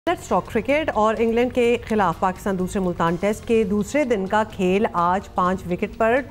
Let's talk cricket. और England के खिलाफ पाकिस्तान दूसरे मुल्तान टेस्ट के दूसरे दिन का खेल आज 5 विकेट पर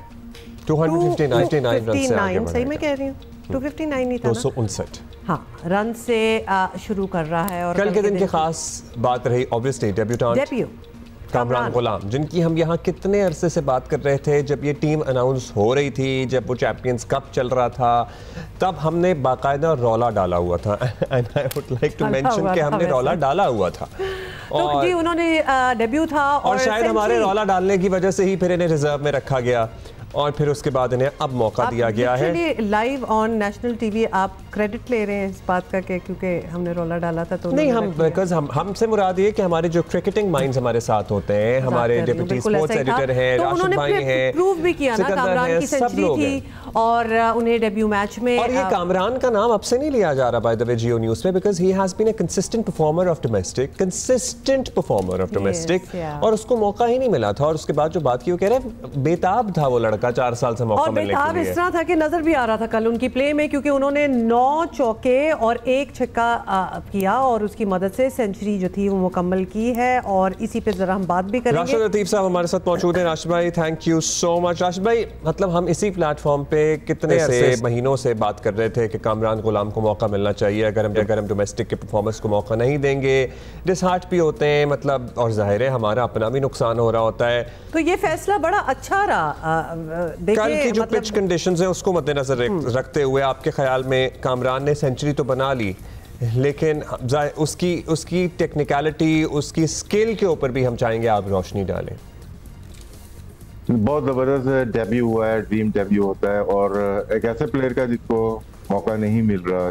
259 सही मैं कह रही हूँ 259 नहीं था 259 हाँ रन से शुरू कर रहा है। और कल के दिन की खास बात रही ऑब्वियसली डेब्यू कामरान गुलाम, जिनकी हम यहाँ कितने अरसे से बात कर रहे थे। जब ये टीम अनाउंस हो रही थी, जब वो चैंपियंस कप चल रहा था, तब हमने बाकायदा रौला डाला हुआ था। And I would like to mention कि हमने रौला डाला हुआ था। और जी उन्होंने डेब्यू था और शायद हमारे रौला डालने की वजह से ही फिर इन्हें रिजर्व में रखा गया और फिर उसके बाद इन्हें अब मौका दिया गया है। लाइव ऑन नेशनल टीवी आप क्रेडिट ले रहे हैं इस बात का कि क्योंकि हमने रौला डाला था तो नहीं, हम बिकॉज हमसे मुराद ये कि हमारे जो क्रिकेटिंग माइंड्स हमारे साथ होते हैं, हमारे डिप्टी स्पोर्ट्स एडिटर हैं, राशिद भाई हैं, प्रूव भी किया ना कामरान की सेंचुरी थी और उन्हें डेब्यू मैच में। और ये कामरान का नाम अब से नहीं लिया जा रहा by the way Geo News पे, because he has been a consistent performer of domestic और उसको मौका ही नहीं मिला था। और उसके बाद जो बात की वो कह रहे बेताब था वो लड़का 4 साल से मौका मिलने के लिए। इस तरह था कि नजर भी आ रहा था कल उनकी प्ले में, क्योंकि उन्होंने 9 चौके और 1 छक्का किया और उसकी मदद से सेंचुरी जो थी वो मुकम्मल की है। और इसी पे जरा हम बात भी करेंगे। राशिद लतीफ साहब हमारे साथ मौजूद हैं। राशिद भाई thank you so much. Rashid भाई मतलब हम इसी प्लेटफॉर्म पे कितने से महीनों से बात कर रहे थे कि कामरान गुलाम को मौका मिलना चाहिए। अगर हम डोमेस्टिक के परफॉर्मेंस को मौका नहीं देंगे डिसहार्ट भी होते हैं, मतलब और जाहिर है हमारा अपना भी नुकसान हो रहा होता है। तो ये फैसला बड़ा अच्छा रहा। कल की जो पिच कंडीशंस है उसको मद्देनजर रखते हुए आपके ख्याल में कामरान ने सेंचुरी तो बना ली, लेकिन उसकी टेक्निकलिटी, उसकी स्किल के ऊपर भी हम चाहेंगे आप रोशनी डालें। बहुत ज़बरदस्त डेब्यू हुआ है, ड्रीम डेब्यू होता है और एक ऐसे प्लेयर का जिसको मौका नहीं मिल रहा।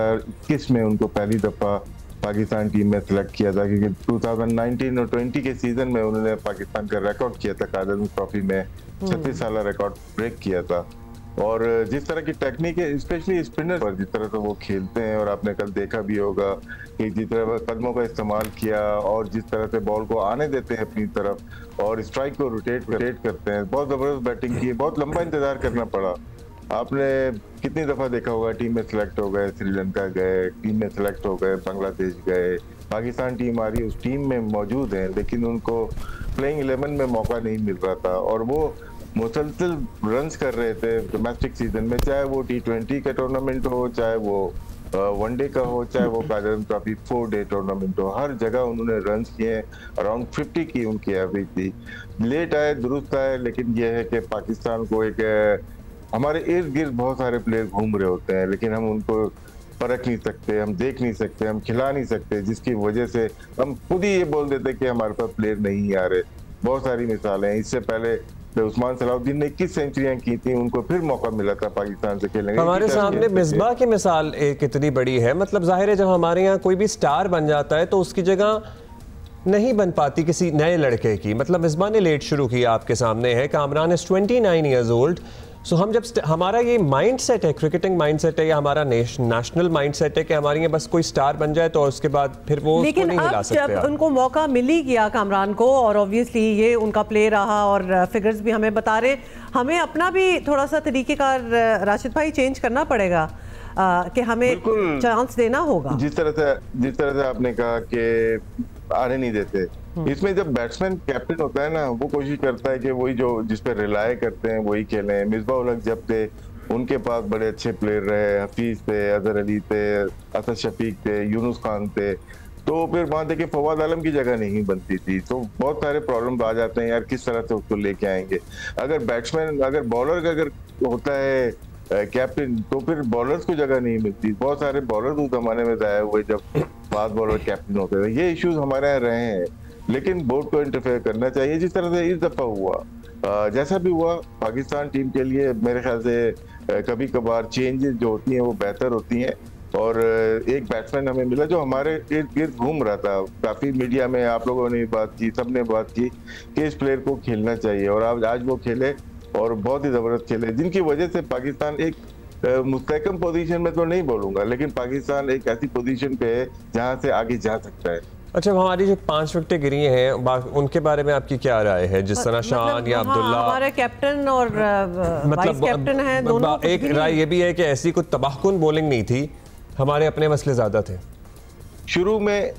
2021 में उनको पहली दफ़ा पाकिस्तान टीम में सिलेक्ट किया था, क्योंकि 2019 और 20 के सीजन में उन्होंने पाकिस्तान का रिकॉर्ड किया था, कादर ट्रॉफी में 36 साल रिकॉर्ड ब्रेक किया था। और जिस तरह की टेक्निक है, स्पेशली स्पिनर पर जिस तरह से वो खेलते हैं, और आपने कल देखा भी होगा कि जिस तरह कदमों का इस्तेमाल किया और जिस तरह से बॉल को आने देते हैं अपनी तरफ और स्ट्राइक को रोटेट करते हैं, बहुत ज़बरदस्त बैटिंग की। बहुत लंबा इंतजार करना पड़ा। आपने कितनी दफ़ा देखा होगा टीम में सिलेक्ट हो गए, श्रीलंका गए, टीम में सिलेक्ट हो गए, बांग्लादेश गए, पाकिस्तान टीम आ रही उस टीम में मौजूद हैं, लेकिन उनको प्लेइंग 11 में मौका नहीं मिल रहा था। और वो मुसलसल रन्स कर रहे थे डोमेस्टिक सीजन में, चाहे वो T20 का टूर्नामेंट हो, चाहे वो वनडे का हो, चाहे वो कादर ट्रॉफी 4-डे टूर्नामेंट हो, हर जगह उन्होंने रन्स किए। अराउंड 50 की उनकी एवरेज थी। लेट आए दुरुस्त आए, लेकिन यह है कि पाकिस्तान को एक हमारे इर्द गिर्द बहुत सारे प्लेयर घूम रहे होते हैं, लेकिन हम उनको परख नहीं सकते, हम देख नहीं सकते, हम खिला नहीं सकते, जिसकी वजह से हम खुद ही ये बोल देते कि हमारे पास प्लेयर नहीं आ रहे। बहुत सारी मिसालें हैं। इससे पहले उस्मान सलाउद्दीन ने 21 सेंचुरियां की थी, उनको फिर मौका मिला था पाकिस्तान से खेलने का। हमारे सामने मिसबाह की मिसाल कितनी बड़ी है। मतलब जाहिर है जब हमारे यहाँ कोई भी स्टार बन जाता है तो उसकी जगह नहीं बन पाती किसी नए लड़के की। मतलब मिसबाह ने लेट शुरू किया, आपके सामने है। Kamran is 29 years old. So हम जब हमारा ये माइंडसेट है, क्रिकेटिंग माइंडसेट है या हमारा नेशनल माइंडसेट है कि हमारे यहाँ बस कोई स्टार बन जाए तो उसके बाद फिर वो उसको नहीं हिला सकते। लेकिन अब जब उनको मौका मिल ही गया कामरान को, और ऑब्वियसली ये उनका प्ले रहा और फिगर्स भी हमें बता रहे, हमें अपना भी थोड़ा सा तरीकेकार राशिद भाई चेंज करना पड़ेगा कि हमें चांस देना होगा। जिस तरह से आपने कहा कि आने नहीं देते, इसमें जब बैट्समैन कैप्टन होता है ना, वो कोशिश करता है कि वही जो जिस पे रिलाय करते हैं वही खेलें। मिसबाह उल हक जब थे उनके पास बड़े अच्छे प्लेयर रहे, हफीज थे, अजहर अली थे, असद शफीक थे, यूनुस खान थे, तो फिर वहां देखिए फवाद आलम की जगह नहीं बनती थी। तो बहुत सारे प्रॉब्लम आ जाते हैं यार, किस तरह से उसको लेके आएंगे। अगर बॉलर का अगर होता है कैप्टन, तो फिर बॉलर्स को जगह नहीं मिलती। बहुत सारे बॉलर उस जमाने में जाए हुए जब फास्ट बॉलर कैप्टन होते थे। ये इश्यूज हमारे यहाँ रहे हैं, लेकिन बोर्ड को इंटरफेयर करना चाहिए जिस तरह से इस दफा हुआ। जैसा भी हुआ पाकिस्तान टीम के लिए मेरे ख्याल से कभी कभार चेंजेस जो होती हैं वो बेहतर होती हैं। और एक बैट्समैन हमें मिला जो हमारे इर्द गिर्द घूम रहा था। काफी मीडिया में आप लोगों ने बात की, सबने बात की कि इस प्लेयर को खेलना चाहिए, और आज वो खेले और बहुत ही जबरदस्त खेले, जिनकी वजह से पाकिस्तान एक मुस्तहकम पोजीशन में तो नहीं बोलूंगा, लेकिन पाकिस्तान एक ऐसी पोजीशन पे है जहां से आगे जा सकता है। अच्छा, हमारी जो 5 विकेटें गिरी हैं उनके बारे में आपकी क्या राय है? जिस तरह शान या अब्दुल्ला हमारे कैप्टन और वाइस कैप्टन हैं दोनों। एक राय ये भी है कि ऐसी कोई तबाहकुन बॉलिंग नहीं थी, हमारे अपने मसले ज्यादा थे। शुरू में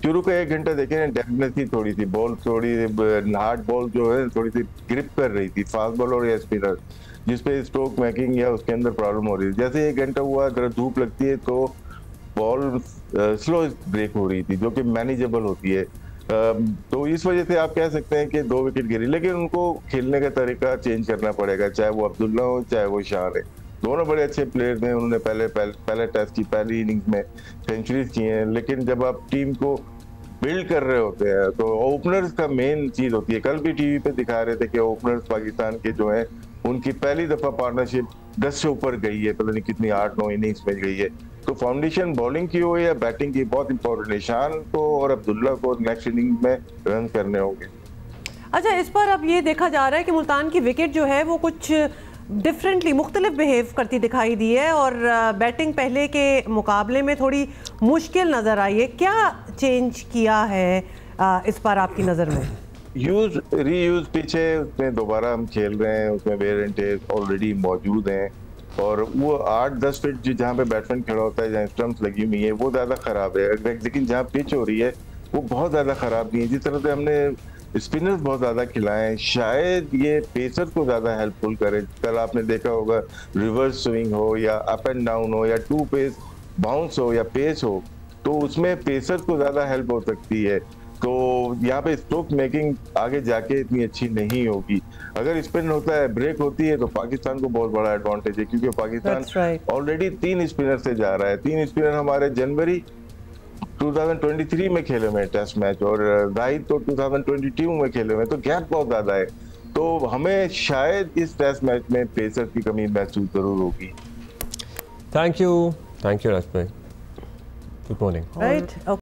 शुरू का 1 घंटा देखे ना, डेफनेस थी थोड़ी सी, बॉल थोड़ी हार्ड बॉल जो है थोड़ी सी ग्रिप कर रही थी, फास्ट बॉलर या स्पिनर, जिसपे स्ट्रोक मेकिंग या उसके अंदर प्रॉब्लम हो रही थी। जैसे 1 घंटा हुआ, अगर धूप लगती है तो बॉल स्लो ब्रेक हो रही थी, जो कि मैनेजेबल होती है। तो इस वजह से आप कह सकते हैं कि 2 विकेट गिरी, लेकिन उनको खेलने का तरीका चेंज करना पड़ेगा, चाहे वो अब्दुल्ला हो चाहे वो शान है। दोनों बड़े अच्छे प्लेयर थे, उन्होंने पहले टेस्ट की पहली इनिंग्स में सेंचुरीज की हैं, लेकिन जब आप टीम को बिल्ड कर रहे होते हैं तो ओपनर्स का मेन चीज होती है। कल भी टीवी पे दिखा रहे थे कि ओपनर्स पाकिस्तान के जो हैं, उनकी पहली दफा पार्टनरशिप 10 से ऊपर गई है, पता नहीं कितनी 8-9 इनिंग्स में गई है। तो फाउंडेशन बॉलिंग की हो या बैटिंग की बहुत इंपॉर्टेंट है। शान को और अब्दुल्ला को नेक्स्ट इनिंग में रन करने होंगे। अच्छा, इस पर अब ये देखा जा रहा है कि मुल्तान की विकेट जो है वो कुछ डिफरेंटली मुख्तलिफ बिहेव करती दिखाई दी है और बैटिंग पहले के मुकाबले में थोड़ी मुश्किल नज़र आई है। क्या चेंज किया है इस पर आपकी नज़र में? रीयूज पिच है, उसमें दोबारा हम खेल रहे हैं, उसमें वेयर एंड टेयर ऑलरेडी मौजूद हैं, और वो 8-10 फीट जहाँ पे बैट्समैन खड़ा होता है, जहाँ स्टंप्स लगी हुई है, वो ज़्यादा ख़राब है। लेकिन जहाँ पिच हो रही है वो बहुत ज़्यादा ख़राब नहीं है। जिस तरह से हमने स्पिनर्स बहुत ज़्यादा खिलाए, शायद ये पेसर को ज़्यादा हेल्पफुल करे। कल आपने देखा होगा, रिवर्स स्विंग हो या अप एंड डाउन हो या 2 पेस बाउंस हो या पेस हो, तो उसमें पेसर को ज़्यादा हेल्प हो सकती है। तो यहाँ पे स्ट्रोक मेकिंग आगे जाके इतनी अच्छी नहीं होगी। अगर स्पिन होता है, ब्रेक होती है, तो पाकिस्तान को बहुत बड़ा एडवांटेज है, क्योंकि पाकिस्तान ऑलरेडी 3 स्पिनर से जा रहा है। 3 स्पिनर हमारे जनवरी 2023 में खेले हुए टेस्ट मैच, और जाहिद तो 2022 में खेले हुए, तो गैप बहुत ज्यादा है। तो हमें शायद इस टेस्ट मैच में पेसर की कमी महसूस जरूर होगी। थैंक यू राज भाई, गुड मॉर्निंग। राइट।